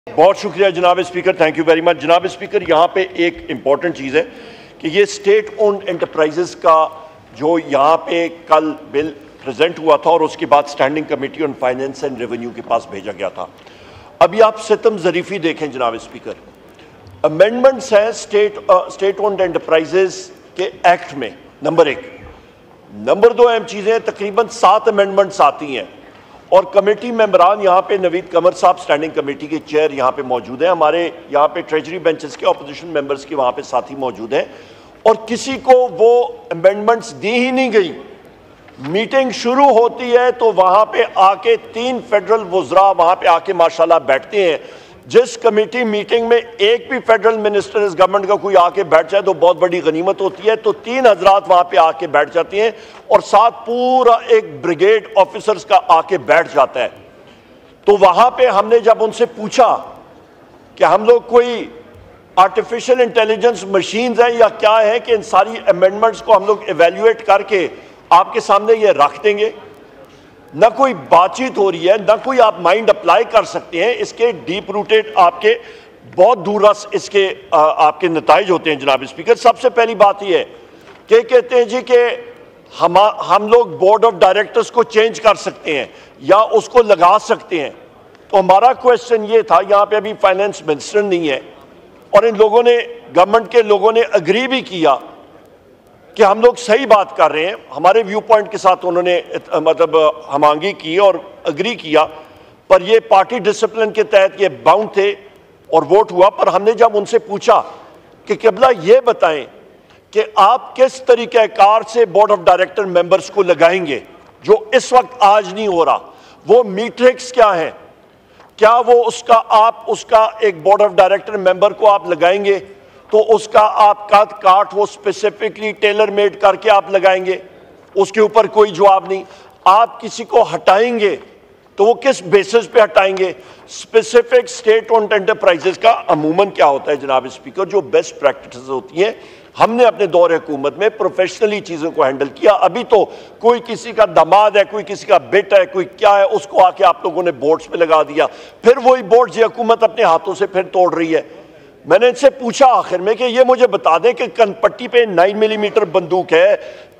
बहुत शुक्रिया जनाब speaker, thank you very much. जनाब स्पीकर, यहाँ पे एक इम्पॉर्टेंट चीज़ है कि ये स्टेट ओन्ड एंटरप्राइजेस का जो यहाँ पे कल बिल प्रेजेंट हुआ था और उसके बाद standing committee on finance and revenue के पास भेजा गया था। अभी आप सितम ज़रीफ़ी देखें जनाब स्पीकर, अमेंडमेंट्स हैं स्टेट ओन्ड एंटरप्राइजेस के एक्ट में, नंबर 1। नंबर 2 अहम चीज़ें, तकरीबन 7 अमेंडमेंट्स आती हैं और कमेटी मेंबरान यहाँ पे नवीद कमर साहब स्टैंडिंग कमेटी के चेयर यहाँ पे मौजूद हैं, हमारे यहाँ पे ट्रेजरी बेंचेस के अपोजिशन मेंबर्स के वहाँ पे साथी मौजूद हैं और किसी को वो अमेंडमेंट्स दी ही नहीं गई। मीटिंग शुरू होती है तो वहाँ पे आके 3 फेडरल वज़रा वहाँ पे आके माशाल्लाह बैठते हैं। जिस कमेटी मीटिंग में एक भी फेडरल मिनिस्टर इस गवर्नमेंट का कोई आके बैठ जाए तो बहुत बड़ी गनीमत होती है, तो 3 हजरात वहाँ पे आके बैठ जाती हैं और साथ पूरा एक ब्रिगेड ऑफिसर्स का आके बैठ जाता है। तो वहाँ पे हमने जब उनसे पूछा कि हम लोग कोई आर्टिफिशियल इंटेलिजेंस मशीन्स हैं या क्या है कि इन सारी अमेंडमेंट्स को हम लोग एवेल्युएट करके आपके सामने ये रख देंगे, ना कोई बातचीत हो रही है, ना कोई आप माइंड अप्लाई कर सकते हैं। इसके डीप रूटेड आपके बहुत दूर रस इसके आपके नताइज होते हैं जनाब स्पीकर। सबसे पहली बात यह है कि कहते हैं जी कि हम लोग बोर्ड ऑफ डायरेक्टर्स को चेंज कर सकते हैं या उसको लगा सकते हैं। तो हमारा क्वेश्चन ये था, यहाँ पे अभी फाइनेंस मिनिस्टर नहीं है और इन लोगों ने, गवर्नमेंट के लोगों ने अग्री भी किया कि हम लोग सही बात कर रहे हैं, हमारे व्यू पॉइंट के साथ उन्होंने मतलब हमांगी की और अग्री किया, पर ये पार्टी डिसिप्लिन के तहत ये बाउंड थे और वोट हुआ। पर हमने जब उनसे पूछा कि क़िबला ये बताएं कि आप किस तरीक़ेकार से बोर्ड ऑफ डायरेक्टर मेंबर्स को लगाएंगे जो इस वक्त आज नहीं हो रहा, वो मीट्रिक्स क्या है, क्या वो उसका एक बोर्ड ऑफ डायरेक्टर मेंबर को आप लगाएंगे तो उसका आप कद काट वो स्पेसिफिकली टेलर मेड करके आप लगाएंगे, उसके ऊपर कोई जवाब नहीं। आप किसी को हटाएंगे तो वो किस बेसिस पे हटाएंगे। स्पेसिफिक स्टेट ओन्ड एंटरप्राइजेस का अमूमन क्या होता है जनाब स्पीकर, जो बेस्ट प्रैक्टिसेस होती हैं, हमने अपने दौर हुकूमत में प्रोफेशनली चीज़ों को हैंडल किया। अभी तो कोई किसी का दामाद है, कोई किसी का बेटा है, कोई क्या है, उसको आके आप लोगों ने बोर्ड्स पे लगा दिया, फिर वही बोर्ड्स ये हुकूमत अपने हाथों से फिर तोड़ रही है। मैंने इनसे पूछा आखिर में कि ये मुझे बता दें कि कनपट्टी पे 9 मिलीमीटर बंदूक है,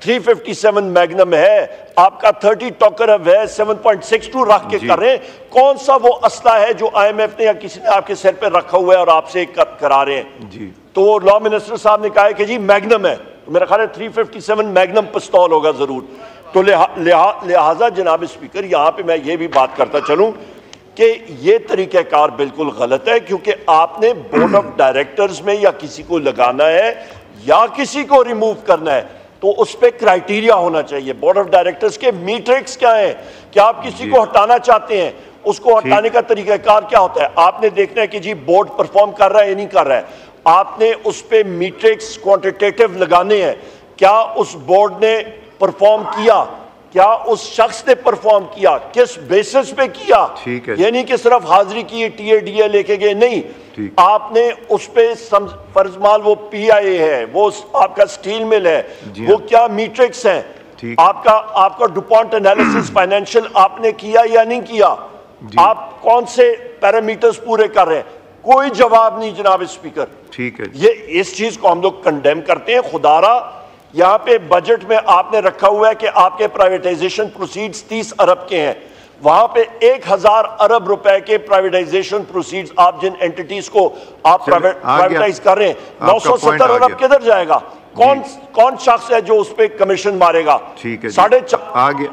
357 मैग्नम है, आपका 30 टॉकर है, 7.62 रख के कर रहे हैं, कौन सा वो असला है जो IMF ने या किसी ने आपके सिर पे रखा हुआ है और आपसे करा रहे हैं जी। तो लॉ मिनिस्टर साहब ने कहा है कि जी मैग्नम है, तो मेरा ख्याल है 357 मैग्नम पिस्तौल होगा जरूर। तो लिहाजा जनाब स्पीकर, यहाँ पे मैं ये भी बात करता चलूँ कि ये तरीक़ाकार बिल्कुल गलत है, क्योंकि आपने बोर्ड ऑफ डायरेक्टर्स में या किसी को लगाना है या किसी को रिमूव करना है तो उस पर क्राइटेरिया होना चाहिए। बोर्ड ऑफ डायरेक्टर्स के मीट्रिक्स क्या है कि आप किसी को हटाना चाहते हैं, उसको हटाने का तरीक़ाकार क्या होता है। आपने देखना है कि जी बोर्ड परफॉर्म कर रहा है या नहीं कर रहा है, आपने उस पर मीट्रिक्स क्वांटिटेटिव लगाने हैं, क्या उस बोर्ड ने परफॉर्म किया, क्या उस शख्स ने परफॉर्म किया, किस बेसिस पे किया। ये नहीं कि सिर्फ हाजिरी की, TADA लेके गए, नहीं, आपने उस पे फर्जमाल वो PIA है, वो आपका स्टील मिल है, वो क्या मीट्रिक्स हैं, आपका डुपॉन्ट एनालिसिस फाइनेंशियल आपने किया या नहीं किया, आप कौन से पैरामीटर्स पूरे कर रहे हैं, कोई जवाब नहीं जनाब स्पीकर। ठीक है, ये इस चीज को हम लोग कंडेम करते हैं। खुदारा यहाँ पे बजट में आपने रखा हुआ है कि आपके प्राइवेटाइजेशन प्रोसीड्स 30 अरब के हैं, वहां पे 1000 अरब रुपए के प्राइवेटाइजेशन प्रोसीड्स आप जिन एंटिटीज को आप प्राइवेटाइज कर रहे हैं, 970 अरब किधर जाएगा, कौन शख्स है जो उस पर कमीशन मारेगा। ठीक है, 4.5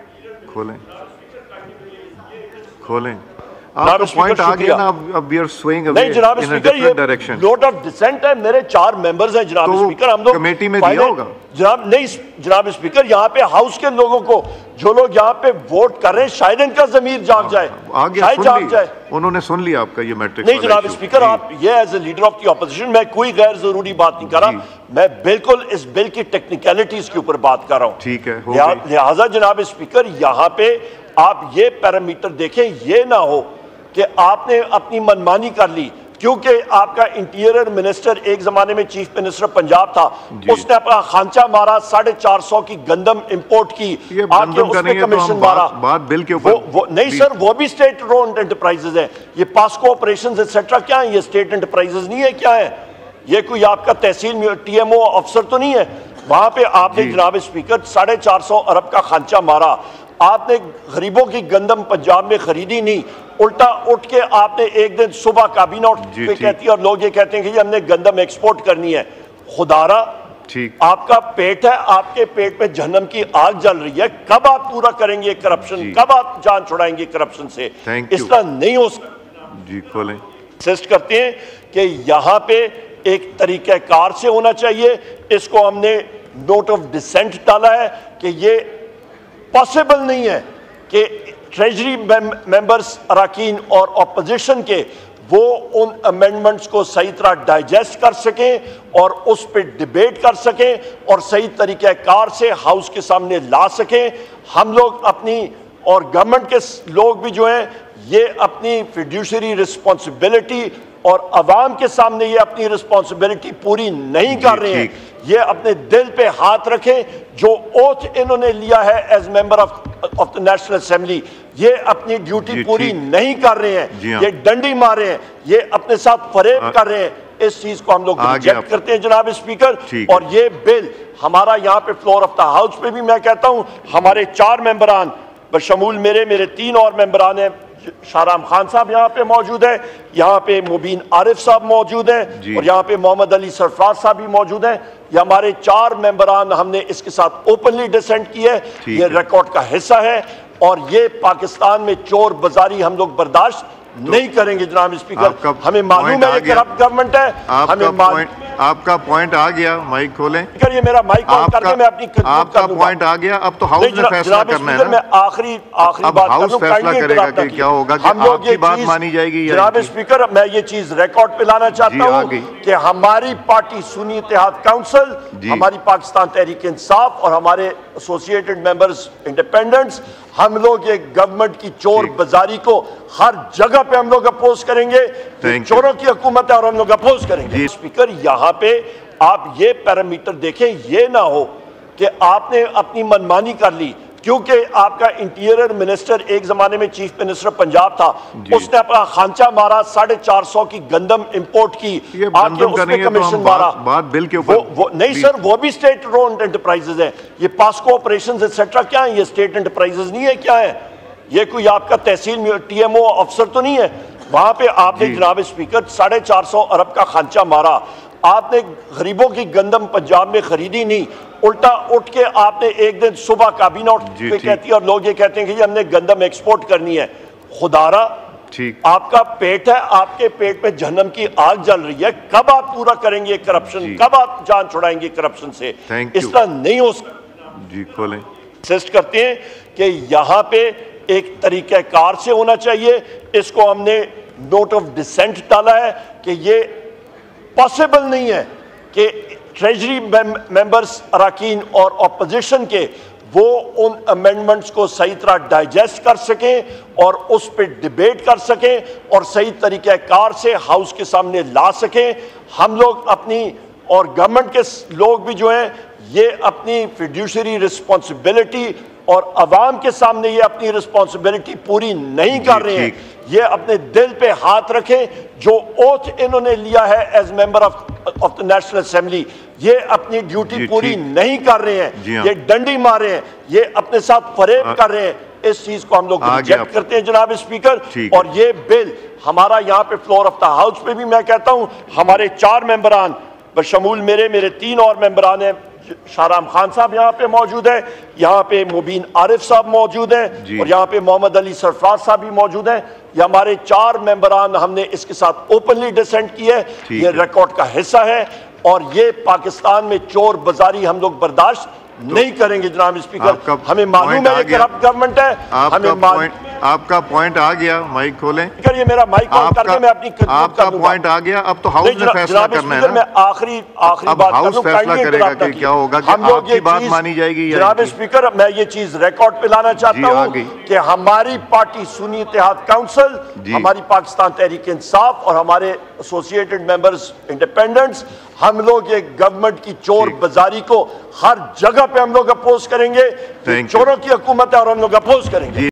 खोलें आपका पॉइंट आ गया ना। अब we are swing away in a different direction. Note of dissent है, मेरे 4 मेंबर्स हैं जनाब स्पीकर, हम लोग कमेटी में दिया होगा जनाब। नहीं जनाब स्पीकर, यहाँ पे हाउस के लोगों को, जो लोग यहाँ पे वोट कर रहे हैं, शायद इनका ज़मीर जाग जाए, शायद जाग जाए। उन्होंने सुन लिया आपका ये मैट्रिक्स। नहीं जनाब स्पीकर, आप ये as a leader of the opposition, मैं कोई गैर जरूरी बात नहीं कर रहा, मैं बिल्कुल इस बिल की टेक्निकलिटीज के ऊपर बात कर रहा हूँ। ठीक है, लिहाजा जनाब स्पीकर, यहाँ पे आप ये पैरामीटर देखें, ये ना हो कि आपने अपनी मनमानी कर ली, کیونکہ آپ کا انٹیریئر منسٹر ایک زمانے میں چیف منسٹر پنجاب تھا، اس نے اپنا خانچہ مارا، 450 کی گندم امپورٹ کی، آپ کے اس پہ کمیشن مارا۔ بات بل کے اوپر نہیں سر، وہ بھی اسٹیٹ اونڈ انٹرپرائزز ہیں، یہ پاسکو آپریشنز ایٹسٹرا کیا ہیں؟ یہ اسٹیٹ انٹرپرائزز نہیں ہے، کیا ہے یہ؟ کوئی آپ کا تحصیل ٹی ایم او افسر تو نہیں ہے؟ وہاں پہ آپ نے جناب اسپیکر 450 ارب کا خانچہ مارا، آپ نے غریبوں کی گندم پنجاب میں خریدی نہیں، الٹا اٹھ کے آپ نے ایک دن صبح کابینہ پہ کہتی ہے اور لوگ یہ کہتے ہیں کہ ہم نے گندم ایکسپورٹ کرنی ہے۔ خدارا آپ کا پیٹ ہے، آپ کے پیٹ میں جہنم کی آگ جل رہی ہے، کب آپ پورا کریں گے کرپشن؟ کب آپ جان چھڑائیں گے کرپشن سے؟ اس طرح نہیں ہو سکتا۔ جی کھولیں۔ انسسٹ کرتے ہیں کہ یہاں پہ ایک طریقہ کار سے ہونا چاہیے، اس کو ہم نے نوٹ آف ڈسینٹ ڈالا ہے کہ یہ پاسبل نہیں ہے کہ ٹریجری ممبرز اراکین اور اپوزیشن کے وہ ان امینڈمنٹس کو صحیح طرح ڈائجسٹ کر سکیں اور اس پہ ڈیبیٹ کر سکیں اور صحیح طریقہ کار سے ہاؤس کے سامنے لا سکیں۔ ہم لوگ اپنی اور گورنمنٹ کے لوگ بھی جو ہیں یہ اپنی فیڈیوشری رسپانسبلٹی اور عوام کے سامنے یہ اپنی رسپانسبلٹی پوری نہیں کر رہے ہیں۔ یہ اپنے دل پہ ہاتھ رکھیں، جو اوتھ انہوں نے لیا ہے as member of the national assembly, یہ اپنی ڈیوٹی پوری نہیں کر رہے ہیں، یہ ڈنڈی مار رہے ہیں، یہ اپنے ساتھ فریب کر رہے ہیں۔ اس چیز کو ہم لوگ ریجیکٹ کرتے ہیں جناب اسپیکر، اور یہ بل ہمارا یہاں پہ فلور آف دا ہاؤس پہ بھی میں کہتا ہوں ہمارے 4 ممبران بشمول میرے 3 اور ممبران ہیں، شاہرام خان صاحب یہاں پہ موجود ہیں، یہاں پہ مبین عارف صاحب موجود ہیں، اور یہاں پہ محمد علی سرفراز صاحب بھی موجود ہیں۔ یہ ہمارے 4 ممبران ہم نے اس کے ساتھ اوپنلی ڈسینٹ کی ہے، یہ ریکارڈ کا حصہ ہے، اور یہ پاکستان میں چور بازاری ہم لوگ برداشت نہیں کریں گے جناب اسپیکر۔ ہمیں معلوم ہے یہ کرپٹ گورنمنٹ ہے، ہمیں آپ کا پوائنٹ آ گیا، مائک کھولیں۔ یہ میرا مائک آن کر کے میں اپنی آپ کا پوائنٹ آ گیا، اب تو ہاؤس نے فیصلہ کرنا ہے نا۔ میں آخری بات ہاؤس فیصلہ کرے گا کہ کیا ہوگا، کہ آپ کی بات مانی جائے گی۔ جناب اسپیکر میں یہ چیز ریکارڈ پہ لانا چاہتا ہوں کہ ہماری پارٹی سنی اتحاد کونسل، ہماری پاکستان تحریک انصاف اور ہمارے ایسوسیٹڈ ممبرز انڈیپینڈنٹس، ہم لوگ یہ گورنمنٹ کی چور بازاری کو ہر جگہ پہ ہم لوگ اپوز کریں گے۔ چوروں کی حکومت ہے اور ہم لوگ اپوز کریں گے۔ اسپیکر یہاں پہ آپ یہ پیرامیٹر دیکھیں، یہ نہ ہو کہ آپ نے اپنی منمانی کر لی، کیونکہ آپ کا انٹیریئر منسٹر ایک زمانے میں چیف منسٹر پنجاب تھا، اس نے اپنا خانچہ مارا، 450 کی گندم امپورٹ کی، آپ کے اس پہ کمیشن مارا۔ بات بل کے اوپر نہیں سر، وہ بھی اسٹیٹ اونڈ انٹرپرائزز ہیں، یہ پاسکو آپریشنز ایٹسٹرا کیا ہیں؟ یہ اسٹیٹ انٹرپرائزز نہیں ہے، کیا ہے یہ؟ کوئی آپ کا تحصیل ٹی ایم او افسر تو نہیں ہے؟ وہاں پہ آپ نے جناب اسپیکر 450 ارب کا خانچہ مارا، آپ نے غریبوں کی گندم پنجاب میں خریدی نہیں، الٹا اٹھ کے آپ نے ایک دن صبح کابینہ پہ کہتی ہے اور لوگ یہ کہتے ہیں کہ ہم نے گندم ایکسپورٹ کرنی ہے۔ خدارا آپ کا پیٹ ہے، آپ کے پیٹ میں جہنم کی آگ جل رہی ہے، کب آپ پورا کریں گے کرپشن؟ کب آپ جان چھڑائیں گے کرپشن سے؟ اس طرح نہیں ہو سکتا۔ جی کھولیں۔ انسسٹ کرتے ہیں کہ یہاں پہ ایک طریقہ کار سے ہونا چاہیے، اس کو ہم نے نوٹ آف ڈسینٹ ڈالا ہے کہ یہ پاسبل نہیں ہے کہ ٹریجری ممبرز اراکین اور اپوزیشن کے وہ ان امینڈمنٹس کو صحیح طرح ڈائجسٹ کر سکیں اور اس پہ ڈیبیٹ کر سکیں اور صحیح طریقہ کار سے ہاؤس کے سامنے لا سکیں۔ ہم لوگ اپنی اور گورنمنٹ کے لوگ بھی جو ہیں یہ اپنی فیڈیوشری رسپانسبلٹی اور عوام کے سامنے یہ اپنی رسپانسبلٹی پوری نہیں کر رہے ہیں، یہ اپنے دل پہ ہاتھ رکھیں، جو اوتھ انہوں نے لیا ہے as member of the national assembly, یہ اپنی ڈیوٹی پوری نہیں کر رہے ہیں، یہ ڈنڈی مار رہے ہیں، یہ اپنے ساتھ فریب کر رہے ہیں۔ اس چیز کو ہم لوگ ریجیکٹ کرتے ہیں جناب اسپیکر، اور یہ بل ہمارا یہاں پہ فلور آف دا ہاؤس پہ بھی میں کہتا ہوں ہمارے 4 ممبران بشمول میرے 3 اور ممبران ہیں، شاہرام خان صاحب یہاں پہ موجود ہیں، یہاں پہ مبین عارف صاحب موجود ہیں، اور یہاں پہ محمد علی سرفراز صاحب بھی موجود ہیں۔ یہ ہمارے 4 ممبران ہم نے اس کے ساتھ اوپنلی ڈسینٹ کی ہے، یہ ریکارڈ کا حصہ ہے، اور یہ پاکستان میں چور بازاری ہم لوگ برداشت नहीं करेंगे जनाब स्पीकर। हमें मालूम है ये करप्ट गवर्नमेंट है। आपका पॉइंट आ गया, माइक खोलें। ये मेरा माइक ऑन करके मैं अपनी आपका पॉइंट आ गया, अब तो हाउस में फैसला करना है ना। मैं आखिरी बात हाउस फैसला करेगा कि क्या होगा, कि आपकी बात मानी जाएगी। जनाब स्पीकर, मैं ये चीज रिकॉर्ड पे लाना चाहता हूँ कि हमारी पार्टी सुन्नी इत्तेहाद काउंसिल, हमारी पाकिस्तान तहरीक इंसाफ और हमारे एसोसिएटेड मेंबर्स इंडिपेंडेंट्स, हम लोग ये गवर्नमेंट की चोर बाजारी को हर जगह पे हम लोग अपोज करेंगे। चोरों की हुकूमत है और हम लोग अपोज करेंगे।